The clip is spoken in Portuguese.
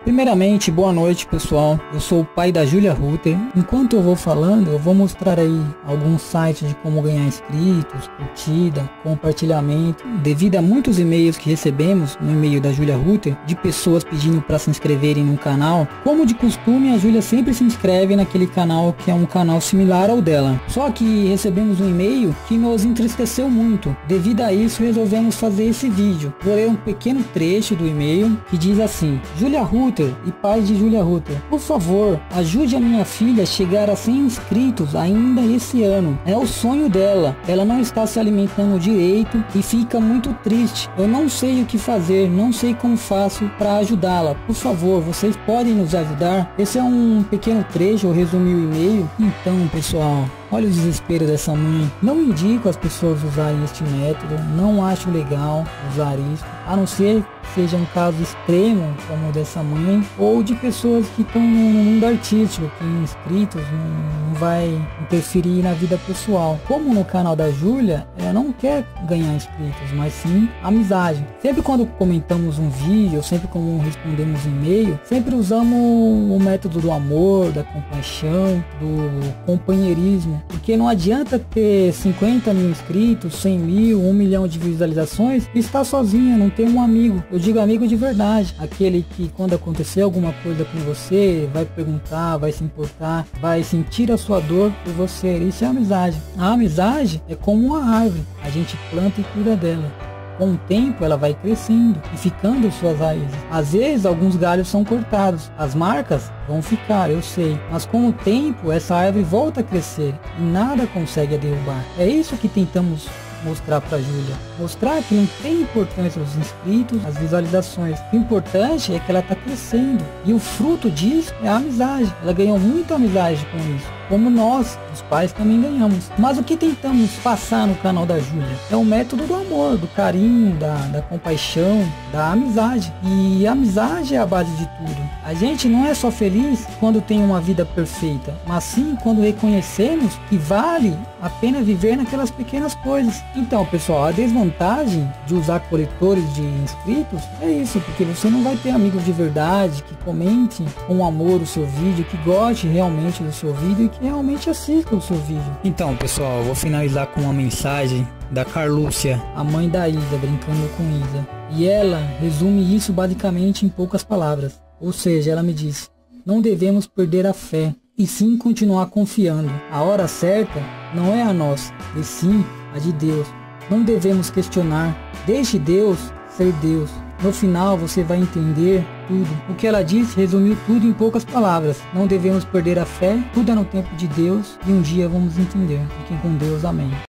Primeiramente, boa noite pessoal, eu sou o pai da Julia Rutter. Enquanto eu vou falando, eu vou mostrar aí alguns sites de como ganhar inscritos, curtida, compartilhamento. Devido a muitos e-mails que recebemos no e-mail da Julia Rutter, de pessoas pedindo para se inscreverem no canal, como de costume a Julia sempre se inscreve naquele canal que é um canal similar ao dela. Só que recebemos um e-mail que nos entristeceu muito. Devido a isso resolvemos fazer esse vídeo. Vou ler um pequeno trecho do e-mail que diz assim: Julia Rutter e pais de Julia Rutter, por favor, ajude a minha filha a chegar a 100 inscritos ainda esse ano. É o sonho dela. Ela não está se alimentando direito e fica muito triste. Eu não sei o que fazer, não sei como faço para ajudá-la. Por favor, vocês podem nos ajudar? Esse é um pequeno trecho, eu resumi o e-mail. Então, pessoal, olha o desespero dessa mãe. Não indico as pessoas usarem este método, não acho legal usar isso, a não ser que seja um caso extremo como o dessa mãe, ou de pessoas que estão no mundo artístico, que inscritos não vai interferir na vida pessoal. Como no canal da Julia, ela não quer ganhar inscritos, mas sim amizade. Sempre quando comentamos um vídeo, sempre quando respondemos e-mail, sempre usamos o método do amor, da compaixão, do companheirismo. Porque não adianta ter 50 mil inscritos, 100 mil, 1 milhão de visualizações e estar sozinha, não ter um amigo. Eu digo amigo de verdade, aquele que quando acontecer alguma coisa com você, vai perguntar, vai se importar, vai sentir a sua dor por você. Isso é amizade. A amizade é como uma árvore, a gente planta e cuida dela. Com o tempo ela vai crescendo e ficando suas raízes. Às vezes alguns galhos são cortados, as marcas vão ficar, eu sei, mas com o tempo essa árvore volta a crescer e nada consegue a derrubar. É isso que tentamos mostrar para Julia, mostrar que não tem importância os inscritos, as visualizações. O importante é que ela está crescendo e o fruto disso é a amizade. Ela ganhou muita amizade com isso, como nós, os pais, também ganhamos. Mas o que tentamos passar no canal da Julia é o método do amor, do carinho, da compaixão, da amizade. E a amizade é a base de tudo. A gente não é só feliz quando tem uma vida perfeita, mas sim quando reconhecemos que vale a pena viver naquelas pequenas coisas. Então, pessoal, a desvantagem de usar coletores de inscritos é isso, porque você não vai ter amigos de verdade que comente com amor o seu vídeo, que goste realmente do seu vídeo e que realmente assista o seu vídeo. Então, pessoal, eu vou finalizar com uma mensagem da Carlúcia, a mãe da Isa, brincando com Isa. E ela resume isso basicamente em poucas palavras. Ou seja, ela me disse: não devemos perder a fé, e sim continuar confiando. A hora certa não é a nossa, e sim a de Deus. Não devemos questionar, deixe Deus ser Deus. No final você vai entender tudo. O que ela disse resumiu tudo em poucas palavras. Não devemos perder a fé, tudo é no tempo de Deus e um dia vamos entender. Fiquem com Deus, amém.